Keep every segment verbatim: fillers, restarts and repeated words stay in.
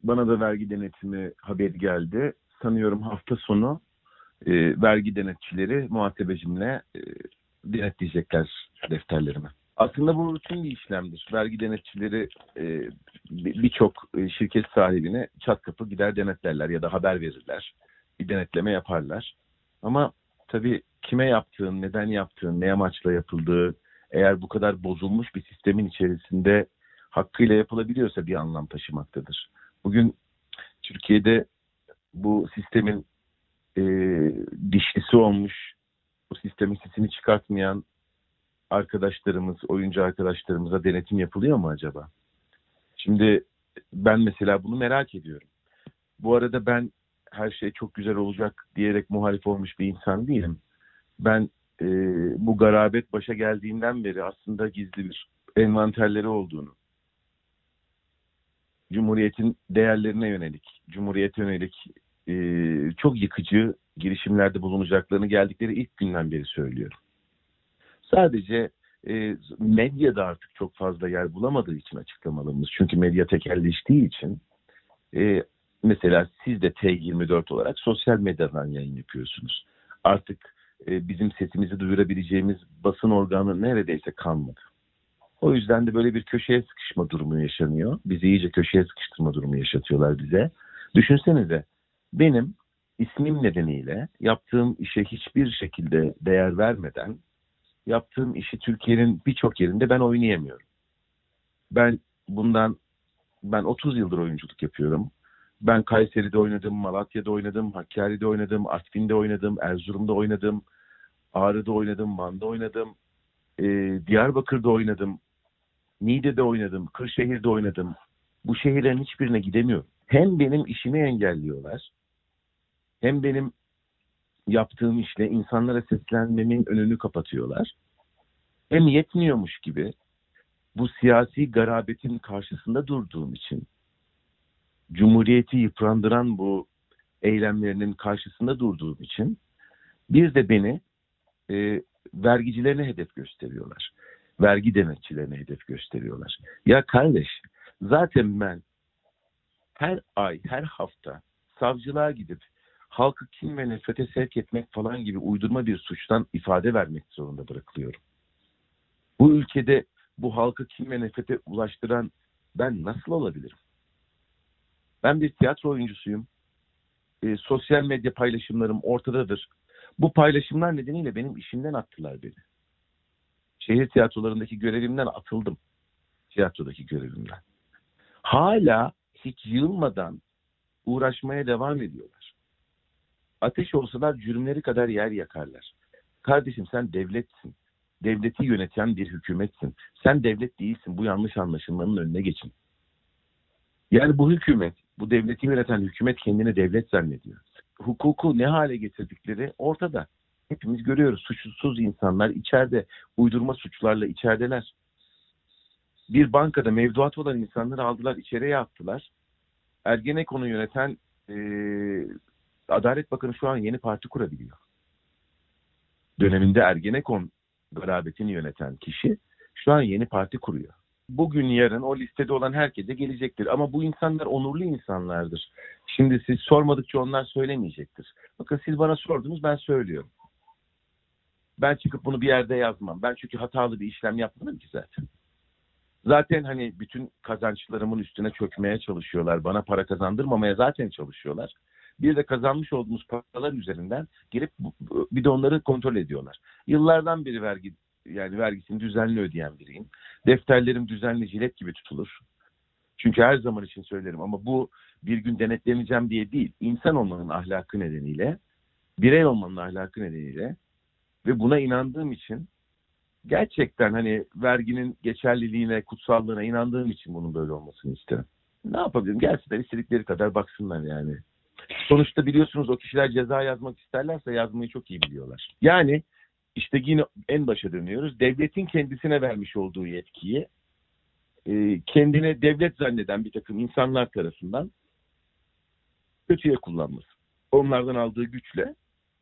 Bana da vergi denetimi haberi geldi. Sanıyorum hafta sonu e, vergi denetçileri muhasebecimle e, denetleyecekler defterlerimi. Aslında bu rutin bir işlemdir. Vergi denetçileri e, birçok şirket sahibine çat kapı gider denetlerler ya da haber verirler. Bir denetleme yaparlar. Ama tabii kime yaptığın, neden yaptığın, ne amaçla yapıldığı, eğer bu kadar bozulmuş bir sistemin içerisinde hakkıyla yapılabiliyorsa bir anlam taşımaktadır. Bugün Türkiye'de bu sistemin e, dişlisi olmuş, bu sistemin sesini çıkartmayan arkadaşlarımız, oyuncu arkadaşlarımıza denetim yapılıyor mu acaba? Şimdi ben mesela bunu merak ediyorum. Bu arada ben her şey çok güzel olacak diyerek muhalif olmuş bir insan değilim. Ben e, bu garabet başa geldiğinden beri aslında gizli bir envanterleri olduğunu, Cumhuriyet'in değerlerine yönelik, Cumhuriyet'e yönelik e, çok yıkıcı girişimlerde bulunacaklarını geldikleri ilk günden beri söylüyorum. Sadece e, medyada artık çok fazla yer bulamadığı için açıklamalarımız. Çünkü medya tekelleştiği için e, mesela siz de T yirmi dört olarak sosyal medyadan yayın yapıyorsunuz. Artık e, bizim sesimizi duyurabileceğimiz basın organı neredeyse kalmadı. O yüzden de böyle bir köşeye sıkışma durumu yaşanıyor. Bizi iyice köşeye sıkıştırma durumu yaşatıyorlar bize. Düşünsenize benim ismim nedeniyle yaptığım işe hiçbir şekilde değer vermeden yaptığım işi Türkiye'nin birçok yerinde ben oynayamıyorum. Ben bundan ben otuz yıldır oyunculuk yapıyorum. Ben Kayseri'de oynadım, Malatya'da oynadım, Hakkari'de oynadım, Artvin'de oynadım, Erzurum'da oynadım, Ağrı'da oynadım, Van'da oynadım, e, Diyarbakır'da oynadım, Niğde'de oynadım, Kırşehir'de oynadım. Bu şehirlerin hiçbirine gidemiyorum. Hem benim işimi engelliyorlar, hem benim yaptığım işle insanlara seslenmemin önünü kapatıyorlar. Hem yetmiyormuş gibi bu siyasi garabetin karşısında durduğum için, Cumhuriyeti yıprandıran bu eylemlerinin karşısında durduğum için bir de beni e, vergicilerine hedef gösteriyorlar. Vergi denetçilerine hedef gösteriyorlar. Ya kardeş, zaten ben her ay, her hafta savcılığa gidip halkı kin ve nefrete sevk etmek falan gibi uydurma bir suçtan ifade vermek zorunda bırakılıyorum. Bu ülkede bu halkı kin ve nefrete ulaştıran ben nasıl olabilirim? Ben bir tiyatro oyuncusuyum. E, sosyal medya paylaşımlarım ortadadır. Bu paylaşımlar nedeniyle benim işimden attılar beni. Şehir tiyatrolarındaki görevimden atıldım. Tiyatrodaki görevimden. Hala hiç yılmadan uğraşmaya devam ediyorlar. Ateş olsalar cürümleri kadar yer yakarlar. Kardeşim sen devletsin. Devleti yöneten bir hükümetsin. Sen devlet değilsin. Bu yanlış anlaşılmanın önüne geçin. Yani bu hükümet, bu devleti yöneten hükümet kendini devlet zannediyor. Hukuku ne hale getirdikleri ortada. Hepimiz görüyoruz. Suçsuz insanlar içeride, uydurma suçlarla içerideler. Bir bankada mevduat olan insanları aldılar, içeriye attılar. Ergenekon'u yöneten e, Adalet Bakanı şu an yeni parti kurabiliyor. Döneminde Ergenekon garabetini yöneten kişi şu an yeni parti kuruyor. Bugün yarın o listede olan herkese gelecektir. Ama bu insanlar onurlu insanlardır. Şimdi siz sormadıkça onlar söylemeyecektir. Bakın siz bana sordunuz, ben söylüyorum. Ben çıkıp bunu bir yerde yazmam. Ben çünkü hatalı bir işlem yapmadım ki zaten. Zaten hani bütün kazançlarımın üstüne çökmeye çalışıyorlar. Bana para kazandırmamaya zaten çalışıyorlar. Bir de kazanmış olduğumuz paralar üzerinden gelip bir de onları kontrol ediyorlar. Yıllardan beri vergi yani vergisini düzenli ödeyen biriyim. Defterlerim düzenli jilet gibi tutulur. Çünkü her zaman için söylerim ama bu bir gün denetleneceğim diye değil. İnsan olmanın ahlakı nedeniyle, birey olmanın ahlakı nedeniyle ve buna inandığım için gerçekten hani verginin geçerliliğine, kutsallığına inandığım için bunun böyle olmasını isterim. Ne yapabilirim? Gelsinler istedikleri kadar baksınlar yani. Sonuçta biliyorsunuz o kişiler ceza yazmak isterlerse yazmayı çok iyi biliyorlar. Yani işte yine en başa dönüyoruz. Devletin kendisine vermiş olduğu yetkiyi kendine devlet zanneden bir takım insanlar tarafından kötüye kullanması. Onlardan aldığı güçle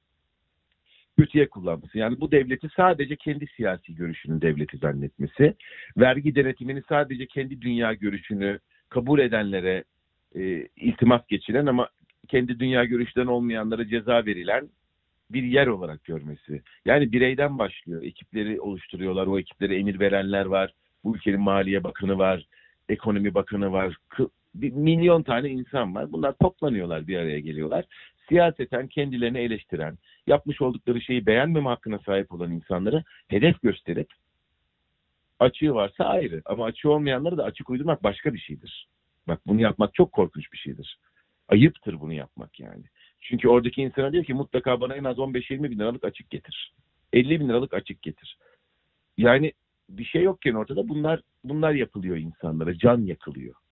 kötüye kullanması. Yani bu devleti sadece kendi siyasi görüşünün devleti zannetmesi, vergi denetimini sadece kendi dünya görüşünü kabul edenlere e, iltimas geçiren ama kendi dünya görüşten olmayanlara ceza verilen bir yer olarak görmesi. Yani bireyden başlıyor. Ekipleri oluşturuyorlar. O ekiplere emir verenler var. Bu ülkenin Maliye Bakanı var. Ekonomi Bakanı var. Bir milyon tane insan var. Bunlar toplanıyorlar, bir araya geliyorlar. Siyaseten kendilerini eleştiren, yapmış oldukları şeyi beğenmeme hakkına sahip olan insanları hedef gösterip, açığı varsa ayrı ama açığı olmayanları da açık uydurmak başka bir şeydir. Bak, bunu yapmak çok korkunç bir şeydir. Ayıptır bunu yapmak yani. Çünkü oradaki insana diyor ki mutlaka bana en az on beş yirmi bin liralık açık getir. elli bin liralık açık getir. Yani bir şey yokken ortada bunlar bunlar yapılıyor insanlara. Can yakılıyor.